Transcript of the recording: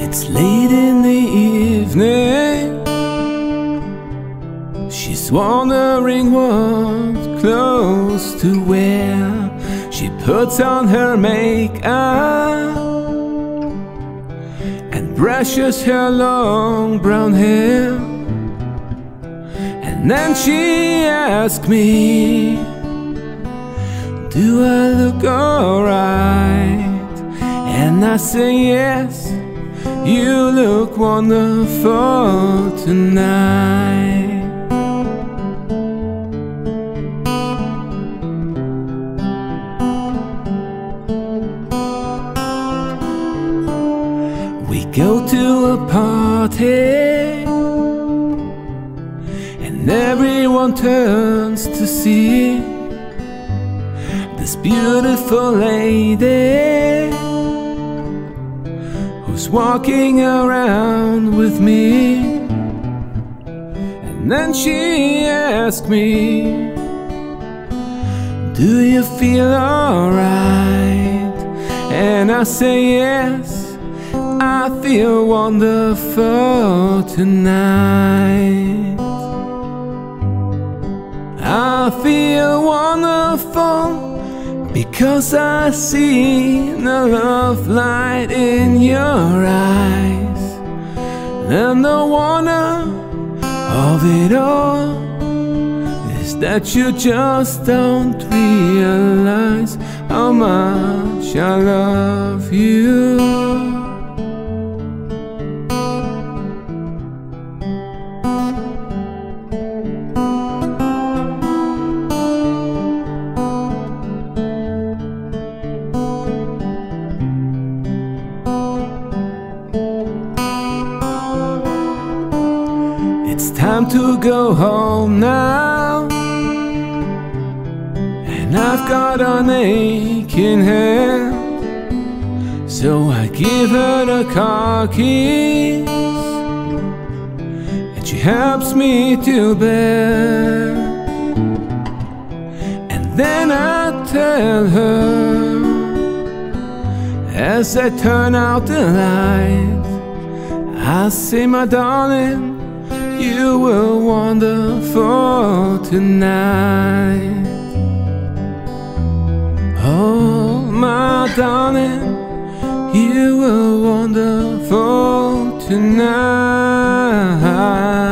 It's late in the evening. She's wondering what clothes to wear. She puts on her makeup and brushes her long brown hair. And then she asks me, do I look alright? And I say yes, you look wonderful tonight. We go to a party and everyone turns to see this beautiful lady who's walking around with me. And then she asked me, do you feel alright? And I say yes, I feel wonderful tonight. I feel wonderful because I see the love light in your eyes. And the wonder of it all is that you just don't realize how much I love you. Time to go home now, and I've got an aching hand. So I give her the car keys, and she helps me to bed. And then I tell her, as I turn out the light, I say, my darling, you were wonderful tonight. Oh, my darling, you were wonderful tonight.